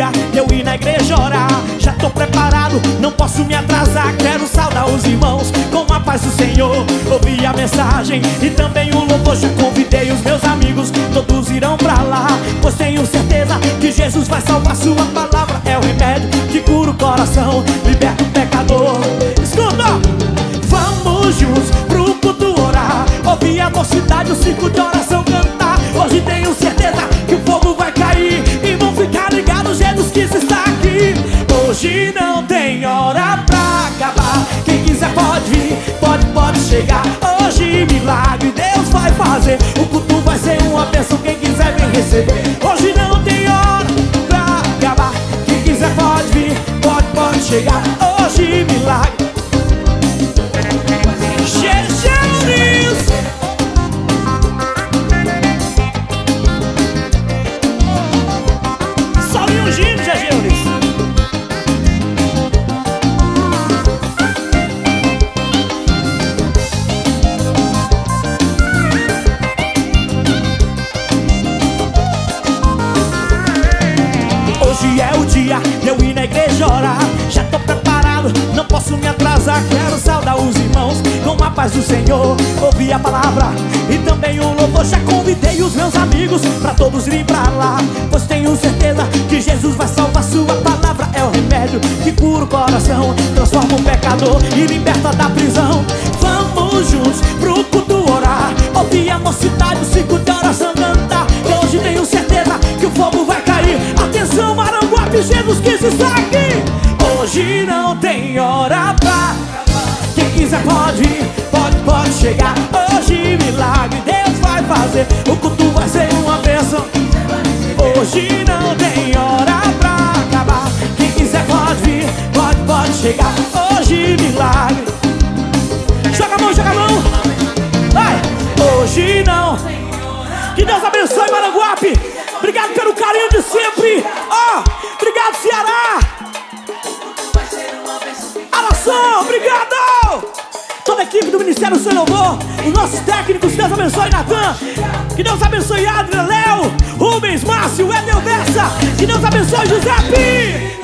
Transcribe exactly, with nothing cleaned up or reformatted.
dia de eu ir na igreja orar. Já tô preparado, não posso me atrasar. Quero saudar os irmãos com a paz do Senhor. Ouvi a mensagem e também o louvor. Já convidei os meus amigos, todos irão pra lá, pois tenho certeza que Jesus vai salvar. Sua palavra é o remédio que cura o coração, liberta o pecador. Escuta! Vamos juntos pro culto orar. Ouvir a mocidade, o círculo de oração cantar. Hoje tenho certeza que o fogo vai cair e vão ficar ligados, Jesus Cristo está aqui. Hoje não tem hora pra acabar. Quem quiser pode vir, pode, pode chegar. Hoje milagre Deus vai fazer. O culto vai ser uma bênção, quem quiser vem receber. Hoje não tem hora pra acabar. Quem quiser pode vir, pode, pode chegar. Hoje milagre Jesus. Salve o Gino, Jesus. Hoje é o dia de eu ir na igreja orar. Já tô preparado, não posso me atrasar. Quero saudar os irmãos com a paz do Senhor. Ouvi a palavra e também o louvor. Já convidei os meus amigos pra todos irem pra lá, pois tenho certeza que Jesus vai salvar. Sua palavra é o remédio que cura o coração, transforma o pecador e liberta da prisão. Vamos juntos pro culto orar. Ouvir a mocidade, o círculo de oração cantar. Que hoje tenho certeza que o fogo vai cair. Atenção Maranguape, Jesus Cristo está aqui. Hoje não tem hora pra acabar. Quem quiser pode ir, pode, pode chegar. Hoje milagre Deus vai fazer. O culto vai ser uma bênção. Hoje não tem hora pra acabar. Quem quiser pode vir, pode, pode chegar. Hoje milagre. Joga a mão, joga a mão. Vai. Hoje não. Que Deus abençoe Maranguape. Obrigado pelo carinho de sempre. Ó, oh, obrigado Ceará. Alação, obrigado. Toda a equipe do Ministério do Seu Louvor, os nossos técnicos, Deus abençoe Natan. Que Deus abençoe Adria, Léo, Rubens, Márcio, Edel Versa. Que Deus abençoe Giuseppe.